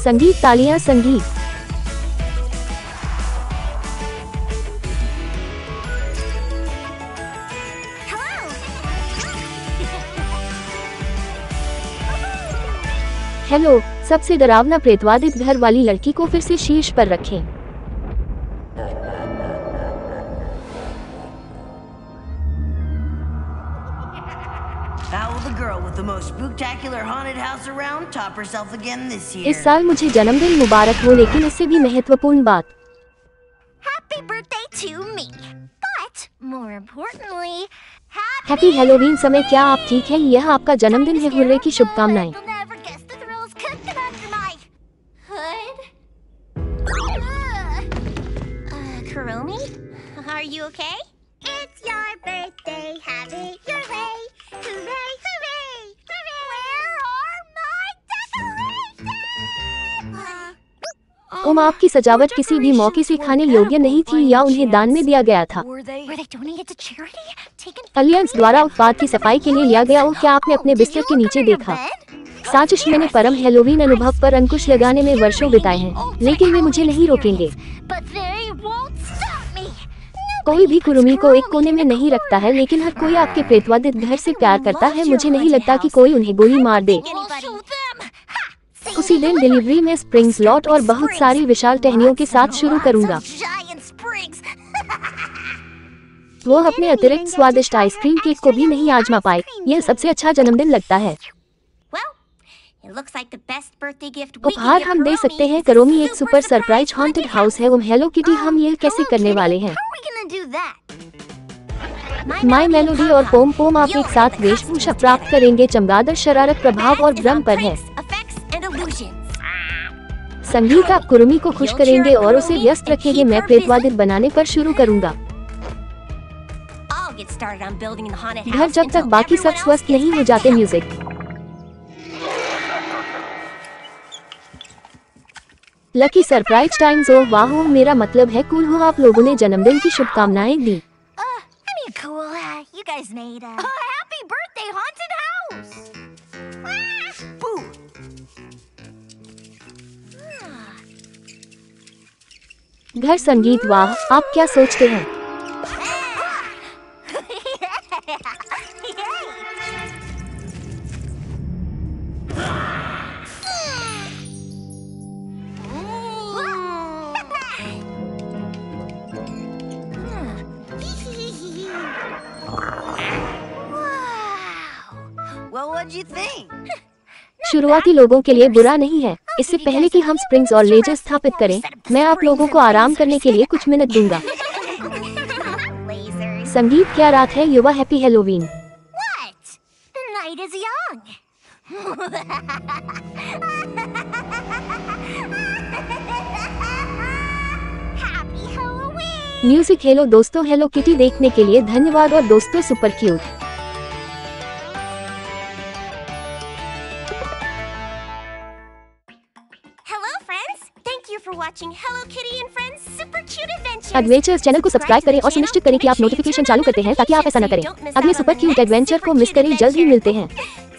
संगीत, तालियां, संगीत। हेलो। सबसे डरावना प्रेतवादित घर वाली लड़की को फिर से शीर्ष पर रखें। इस साल मुझे जन्मदिन मुबारक हो, लेकिन इससे भी महत्वपूर्ण बात, हैप्पी हैलोवीन। समय क्या आप ठीक हैं? यह आपका जन्मदिन है, हुर्रे की शुभकामनाएं। Kurumi, are you okay? It's your birthday, have it your way. Hooray, hooray, hooray! Where are my decorations? आपकी सजावट किसी भी मौके से खाने योग्य नहीं थी या उन्हें दान में दिया गया था। अलियंस द्वारा उत्पाद की सफाई के लिए लिया गया। क्या आपने अपने बिस्तर के नीचे देखा? साजिश। मैंने परम हैलोवीन अनुभव पर अंकुश लगाने में वर्षों बिताए हैं, लेकिन वे मुझे नहीं रोकेंगे। कोई भी कुरुमी को एक कोने में नहीं रखता है, लेकिन हर कोई आपके प्रेतवादित घर से प्यार करता है। मुझे नहीं लगता कि कोई उन्हें गोली मार दे। उसी दिन डिलीवरी में स्प्रिंग्स लॉट और बहुत सारी विशाल टहनियों के साथ शुरू करूंगा। वो अपने अतिरिक्त स्वादिष्ट आइसक्रीम केक को भी नहीं आजमा पाए। यह सबसे अच्छा जन्मदिन लगता है। उपहार हम दे सकते हैं। करोमी एक सुपर सरप्राइज हॉन्टेड हाउस है। हेलो किटी, हम यह कैसे करने वाले हैं? माई मेलोडी और पोम पोम आप एक साथ वेशभूषा प्राप्त करेंगे। चमगादड़ शरारत प्रभाव और भ्रम पर है। संगीत आप कुरुमी को खुश करेंगे और उसे व्यस्त रखेंगे। मैं प्रेतवादित बनाने पर शुरू करूंगा। घर जब तक बाकी सब स्वस्थ नहीं हो जाते। Music. Lucky surprise times. Oh वाह, मेरा मतलब है कूल हो। आप लोगों ने जन्मदिन की शुभकामनाएं दी। घर संगीत। वाह, आप क्या सोचते हैं? शुरुआती लोगों के लिए बुरा नहीं है। इससे पहले कि हम स्प्रिंग्स और लेजर स्थापित करें, मैं आप लोगों को आराम करने के लिए कुछ मिनट दूंगा। संगीत, क्या रात है युवा। Happy Halloween. म्यूजिक। हेलो दोस्तों, हेलो किटी देखने के लिए धन्यवाद। और दोस्तों, सुपर क्यूट। एडवेंचर्स चैनल को सब्सक्राइब करें और सुनिश्चित करें कि आप नोटिफिकेशन चालू करते हैं, ताकि आप ऐसा न करें। अगले सुपर क्यूट एडवेंचर को मिस करें। जल्द ही मिलते हैं।